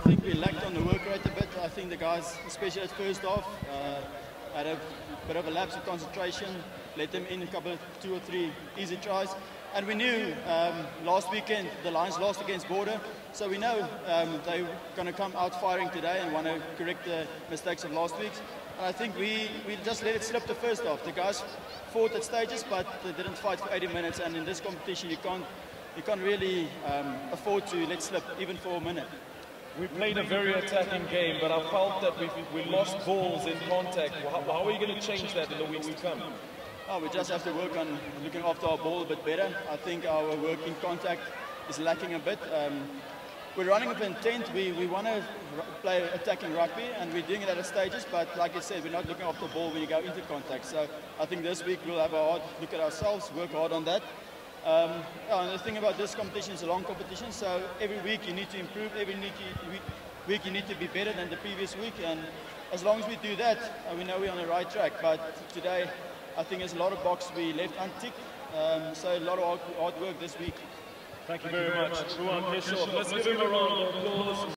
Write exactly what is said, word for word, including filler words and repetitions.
think we lacked on the work rate a bit. I think the guys, especially at first half, uh, had a bit of a lapse of concentration, let them in a couple of two or three easy tries. And we knew um, last weekend the Lions lost against Border, so we know um, they're going to come out firing today and want to correct the mistakes of last week's. And I think we, we just let it slip the first half. The guys fought at stages, but they didn't fight for eighty minutes. And in this competition, you can't you can't really um, afford to let slip even for a minute. We played a very attacking game, but I felt that we we lost balls in contact. How, how are you going to change that in the weeks to come? Oh, we just have to work on looking after our ball a bit better. I think our work in contact is lacking a bit. Um, we're running with intent. We, we want to play attacking rugby, and we're doing it at stages, but like I said, we're not looking after the ball when you go into contact. So I think this week we'll have a hard look at ourselves, work hard on that. Um, yeah, and the thing about this competition is a long competition, so every week you need to improve, every week you, week you need to be better than the previous week, and as long as we do that, uh, we know we're on the right track. But today, I think there's a lot of boxes we left unticked, um, so a lot of hard, hard work this week. Thank you very much, Ruan Bischoff. Let's give him a round of applause.